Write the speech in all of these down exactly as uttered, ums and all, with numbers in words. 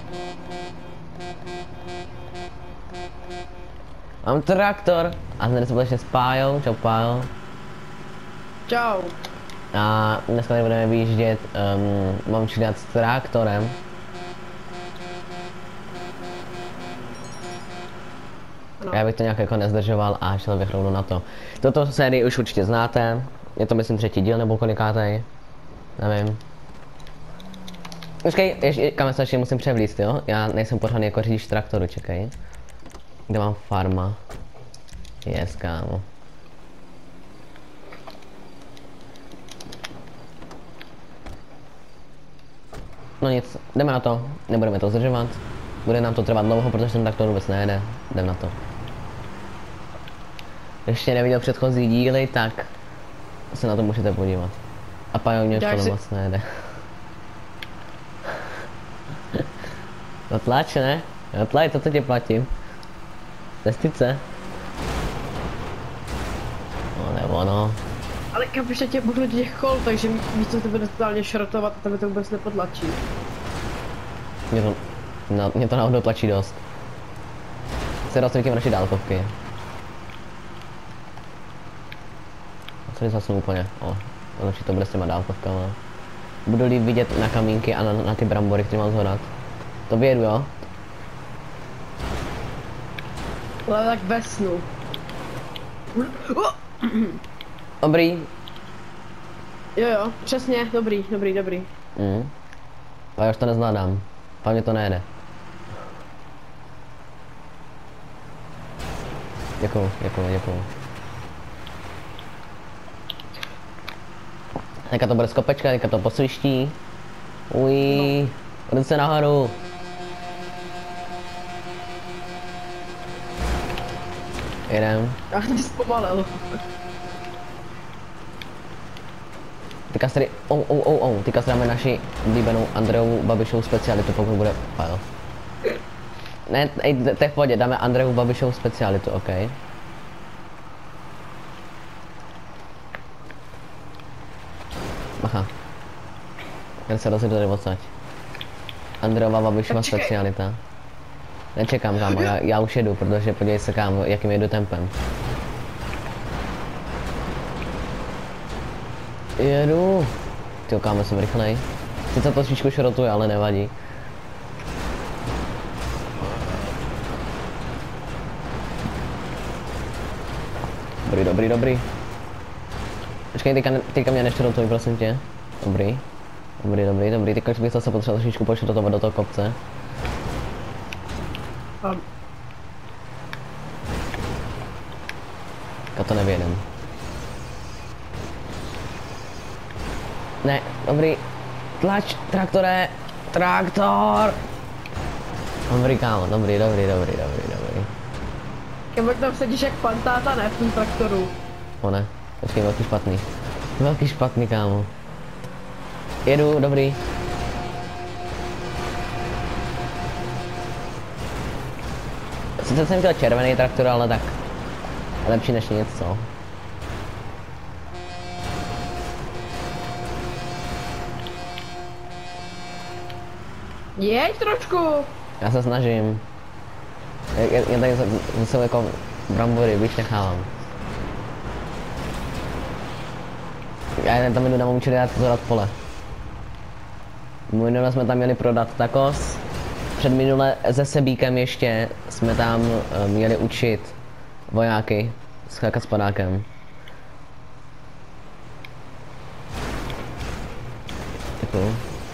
Mám traktor. A dnes společně s Pájou. Čau Pájo. Čau. A dneska tady budeme vyjíždět, um, mám činat s traktorem. No. Já bych to nějak jako nezdržoval a šel bych rovnou na to. Toto sérii už určitě znáte. Je to myslím třetí díl nebo kolikátej. Nevím. Počkej, ještě kam se ještě musím převlíct, jo? Já nejsem pořádný jako řidič traktoru, čekej. Kde mám farma? Yes, kámo. No nic, jdeme na to, nebudeme to zdržovat. Bude nám to trvat dlouho, protože ten traktor vůbec nejede. Jdem na to. Ještě neviděl předchozí díly, tak se na to můžete podívat. A Pajo mě už to si... moc nejede. No tlač, ne? No tlač, to co tě platím. Cestice. No nebo no. Ale kápiš, já tě budu do těch kol, takže místo tebe totálně šrotovat a tebe to vůbec nepodlačí. Mě to, no, mě to náhodou tlačí dost. Se rozsvítím naši dálkovky. A tady zasnu úplně, o, lepší to bude s těma dálkovkama. Budu líp vidět na kamínky a na, na ty brambory, které mám zhodat. To vyjedu, jo? Ale tak ve snu. Dobrý. Jo jo, přesně, dobrý, dobrý, dobrý. Mm. A já už to nezvládám. Pak mě to nejede. Děkuju, děkuju, děkuju. Teďka to bude skopečka, teďka to posviští. Ují, no. Ruce nahoru. Jedem. Já jsem zpomalil. Teďka si, ou, ou, ou, ou, teďka si dáme naši oblíbenou Andrejovu Babišovu specialitu, pokud bude fajl. Ne, ej, to je v pohodě, dáme Andrejovu Babišovu specialitu, ok. Aha. Jen se rozjedu tady odsaď. Andrejova Babišova specialita. Nečekám, kámo, já, já už jedu, protože podívej se, kámo, jakým jedu tempem. Jedu. Tyjo, kámo, jsem rychlej. Sice to trošičku šrotuje, ale nevadí. Dobrý, dobrý, dobrý. Počkej, teďka, teďka mě nešrotuj, prosím tě. Dobrý. Dobrý, dobrý, dobrý. Teďka bych se potřeboval trošičku pošrotovat do toho kopce. Um. Já to nevědem. Ne, dobrý. Tlač, traktore, traktor. Dobrý, kámo, dobrý, dobrý, dobrý, dobrý, dobrý. Kámo, tam sedíš jak pantáta, ne, v tom traktoru. O ne, počkej, velký špatný. Velký špatný, kámo. Jedu, dobrý. Sice jsem chtěl červený traktor, ale tak lepší než nic, co? Jeď trošku. Já se snažím. Jen tady zase jako brambory, víš, nechávám. Já jen tam jdu na mou dát zorat pole. Minule jsme tam měli prodat takos. Před minule se Sebíkem ještě jsme tam uh, měli učit vojáky skákat s padákem. Děkuju.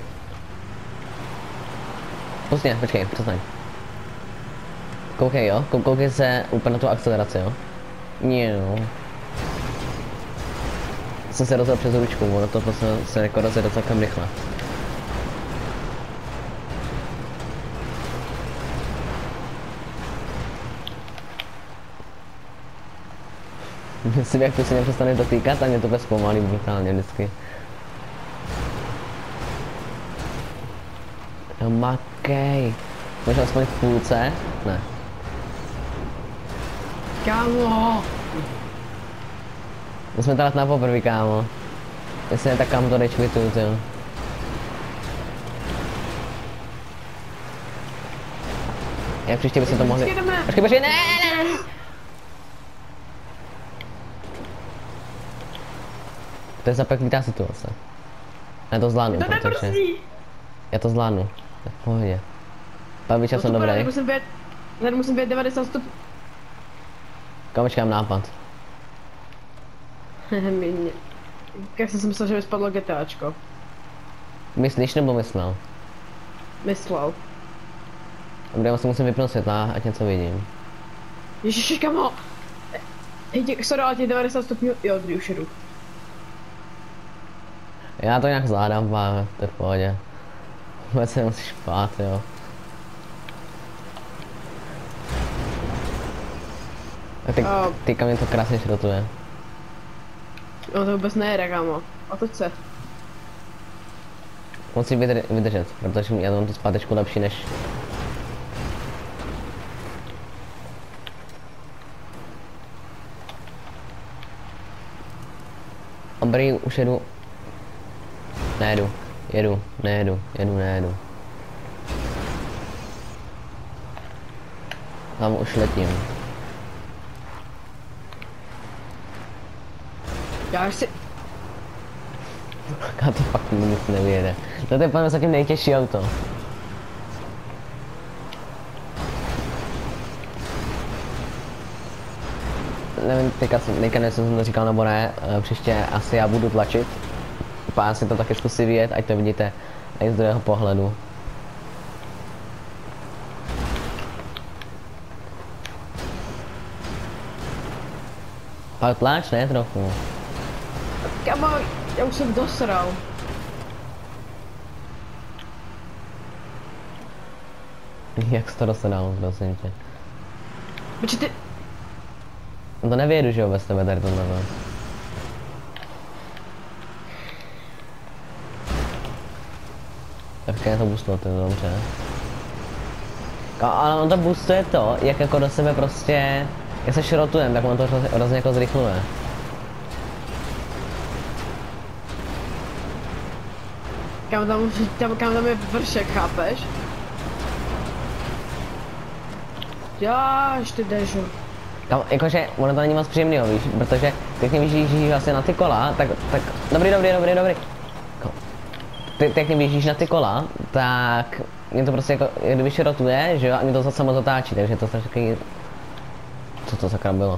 Pustě, počkej, přestaň. Koukej, jo, koukej se úplně na tu akceleraci, jo. Jo. Jsem se rozjel přes ručku, ono to prostě se jako rozjede celkem rychle. Myslím, jak to si nepřestaneš dotýkat a mě to bez pomalý brutálně vždycky. No makej. Možná aspoň v půlce? Ne. Kámo. My jsme teda na poprvé, kámo. Jestli ne, tak kam to nečvituju, jo. Jak příště by si to mohli... Jdeme. Počkej, počkej, ne, ne, ne. To je zapeklitá situace. Já to zvládnu, To protože... nebrzdí. Já to zvládnu. To je v pohodě. Babiča jsem dobrý. Tady musím být, tady musím být devadesát stupňů. Kamočka, mám nápad. Mě. Jak jsem si myslel, že mi spadlo GTAčko. Myslíš nebo myslel? Myslel. Dobrý, já si musím vypnout světla, ať něco vidím. Ježiši, kamo! Hej, tě, sorry, ale těch devadesát stupňů, jo, tady už jedu. Já to nějak zvládám, pán, to je v pohodě. Vůbec se nemusíš špát, jo. A ty, Oh. teďka mě to krásně šrotuje. No to vůbec nejede, kamo. A toť se. Musím vydr vydržet, protože já mám tu zpátečku lepší než... Dobrý, už jedu. Nejedu, jedu, nejedu, jedu, nejedu. Tam už letím. Já si... A to fakt nic nevyjede. To je pane zatím nejtěžší auto. Nevím, teďka, teďka nevím, jsem to říkal nebo ne, příště asi já budu tlačit. Pán si to taky zkusí vyjet, ať to vidíte i z druhého pohledu. Pak tlač, ne trochu. Kamo, já už jsem dosral. Jak jsi to dosadal, prosím tě. Počkej, ty... No to nevědu, že jo, bez tebe tady tohle. Tak je to boostlo, to je dobře. Ale on to boostuje to, jak jako do sebe prostě, jak se šrotujem, tak on to hrozně jako zrychluje. Kam tam, tam, kam tam je vršek, chápeš? Jáž ty dežo. Kam, jakože, ono to není moc příjemného, víš, protože ty když vyjíždíš vlastně na ty kola, tak, tak, dobrý, dobrý, dobrý, dobrý. Ty, ty když vyjíždíš na ty kola, tak mě to prostě jako, kdyby šrotuje, že jo, a mě to zase moc zatáčí, takže to strašně takový... Co to sakra bylo?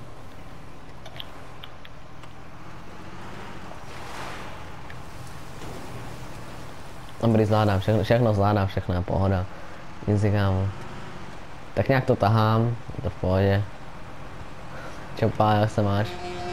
Dobrý, zvládám, všechno, všechno zvládám, všechno je pohoda. Nic říkám. Tak nějak to tahám, je to v pohodě. Čopá, jak se máš?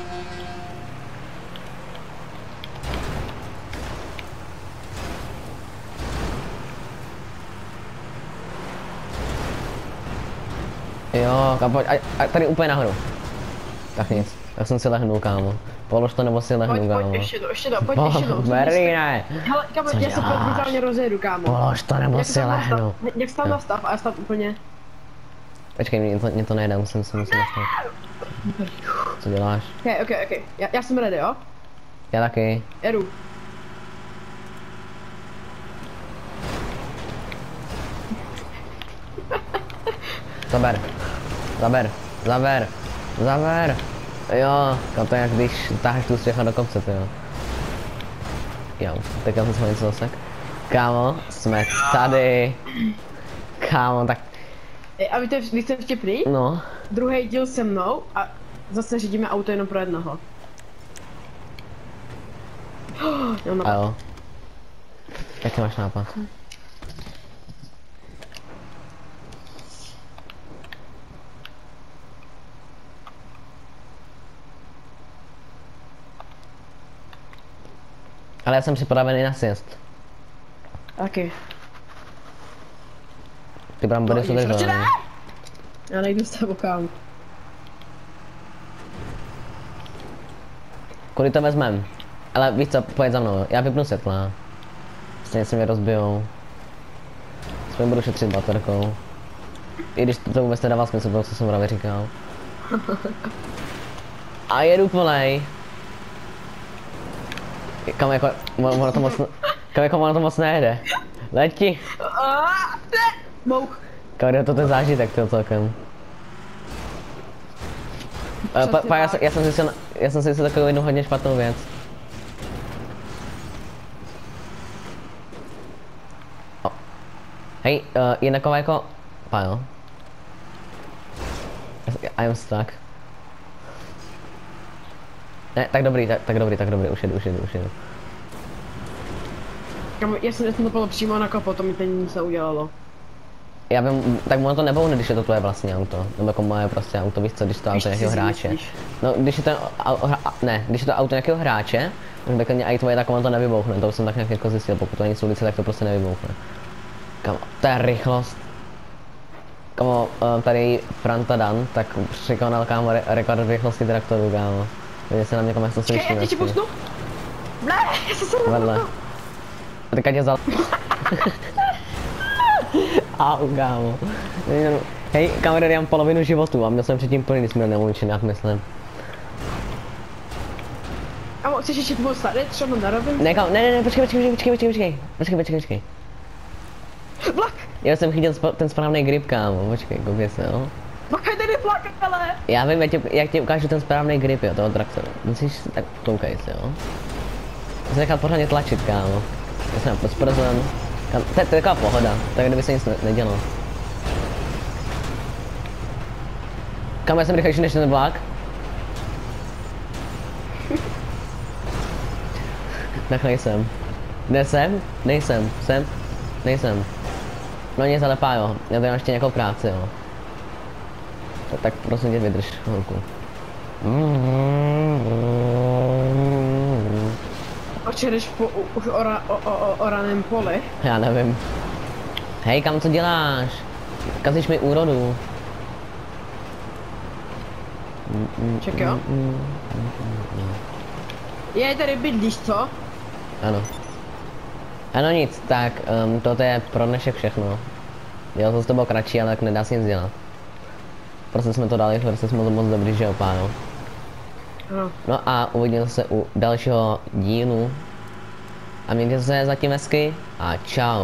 Jo, a pojď, a, a tady úplně nahoru. Tak nic, tak jsem si lehnul, kámo. Polož to nebo si lehnu, Pojď, kámo. pojď, ještě to, ještě to, pojď, ještě to. Marine! Hele, kámo, Co já se děláš? brutálně rozjedu, kámo. Polož to nebo Jak si se tam lehnu. nastav, jak se tam Jo. nastav a já stav úplně. Počkej, mě to, mě to nejde, musím si musím nastavit. Co děláš? Ok, ok, ok, já, já jsem ready, jo? Já taky. Jedu. Zaber. Zaber. Zaber. Zaber. Jo, to je jak když táháš tu střechu do kopce, to jo. Jo, tak já jsem se něco zasek. Kámo, jsme tady. Kámo, tak Ej, a víte, víte vtipný? no. Druhý díl se mnou a zase řídíme auto jenom pro jednoho. Jo, no. A jo. Jaký máš nápad? Ale já jsem připravený na sjezd. Taky. Ty brambory jsou No, tady ne? Já nejdu s tebou, kámo. Kudy to vezmem? Ale víš co, pojď za mnou, já vypnu světla. Stejně se mě rozbijou. Aspoň budu šetřit baterkou. I když to vůbec nedává smysl, to co jsem právě říkal. A jedu polej. Kam jako, ono to moc, kam jako ono to moc nejde. Letí. Mouch. Kamaráde, to je zážitek to celkem. Uh, pa, pa, já, jsem- já jsem si zjistil, já jsem si zjistil takovou jednu hodně špatnou věc. Oh. Hej, uh, je taková jako... Pál. I am stuck. Ne, tak dobrý, tak, tak dobrý, tak dobrý, už jedu, už jedu, už jedu. Kámo, já jsem to dopadlo přímo na kapo, to mi teď nic neudělalo. Já vím, tak ono to neboune, když je to tvoje vlastní auto. Nebo jako moje prostě auto, víš co, když to auto Víš, nějakého co si hráče. myslíš? No, když je to, au, hra- ne, když je to auto nějakého hráče, tak i tvoje, tak ono to nevybouchne, to už jsem tak nějak jako zjistil, pokud to není z ulice, tak to prostě nevybouchne. Kamo, to je rychlost. Kamo, uh, tady Franta Dan, tak překonal kámo re rekord rychlosti traktoru, kámo. Vidíte se na mě, kam jak to slyší. Čekaj, já ti pusnu? Ne, já jsem se Vedle. Teďka tě zal... Au, kámo. Hej, kamarád, já mám polovinu životu a měl jsem předtím plný, když jsme měl neuličenák, myslím. Kámo, chceš ještě tvůj starý třeba na rovinu? Ne, kámo, ne, ne, ne, počkej, počkej, počkej, počkej, počkej, počkej, počkej, počkej. Vlak! Já jsem chytil sp ten správný grip, kámo, počkej, koukej se, jo. Vlakaj tady vlak, ale! Já vím, jak ti, jak ti ukážu ten správný grip, jo, toho traktoru. Musíš, tak koukej se, jo. Musíš nechat pořádně tlačit, kámo. Já jsem prosprozem. Kam, to, to je taková pohoda, tak kdyby se nic ne nedělo. Kam já jsem rychlejší než ten vlak? Tak nejsem. Kde jsem? Nejsem. Jsem? Nejsem. No nic, ale pájo, já tady mám ještě nějakou práci, jo. Tak, tak prosím tě vydrž chvilku. Oč jdeš po u- už ora, o, o, o, oraném poli? Já nevím. Hej, kam co děláš? Kazíš mi úrodu. Čekaj, jo? Je tady bydlíš, co? Ano. Ano nic, tak um, toto je pro dnešek všechno. Jo, to bylo kratší, ale tak nedá se nic dělat. Prostě jsme to dali, protože jsme to moc dobrý, že jo, páno. Ano. No a uvidíme se u dalšího dílu. A mějte se zatím hezky a čau.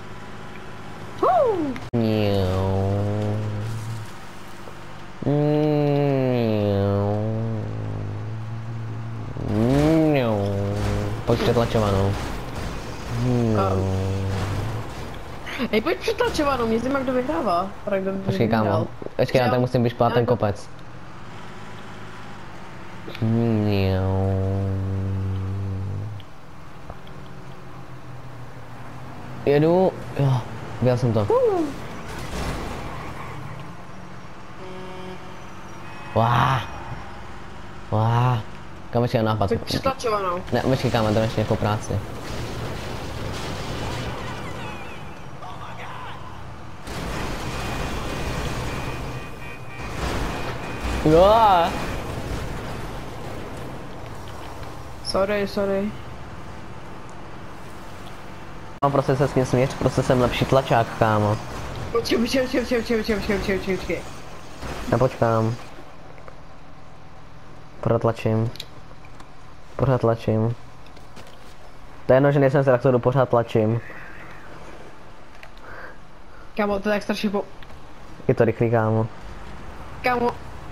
Mňau. Mňau. Mňau. Pojď přetlačovanou. Mňau. Hej, pojď přetlačovanou, mě zajímá, kdo vyhrává. Teda kdo by Počkej, kámo. vyhrál. Počkej, já Já- tak musím vyšplát ten kopec. Mňau. Jedu. Jo, viděl jsem to. Wow. Wow. Kam počkej, nápad. Pojď přetlačovanou. Ne, počkej, kámo, to ještě nějakou práci. Jo. Sorry, sorry. No, prostě se s ním směř, prostě jsem lepší tlačák, kámo. Počkej, počkej, počkej, počkej, počkej, počkej, počkej, počkej, počkej, počkej. Já počkám. Pořád tlačím. Pořád tlačím. To je jedno, že nejsem z traktoru, pořád tlačím. Kámo, to je tak strašně po... Je to rychlý, kámo. Kámo.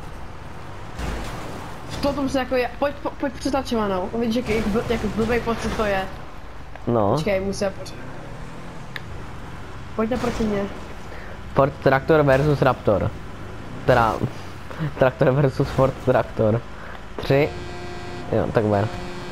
Potom se jako je... Pojď, po, pojď přetlačovanou. Vidíš, jak, jak, bl- jak blbej pocit to je. No. Počkej, musím pořád. Pojď naproti mě. Ford Traktor versus Raptor. Teda... Traktor versus Ford Traktor. Tři... Jo, tak ber.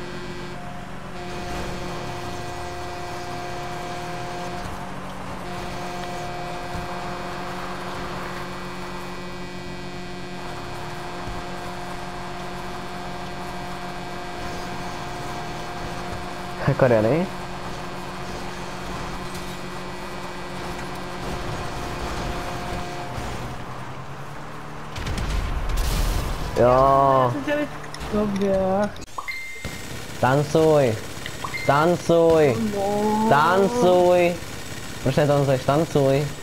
Jako really? Jo, Době. tancuj, tancuj, No. tancuj. Proč netancuješ, tancuj.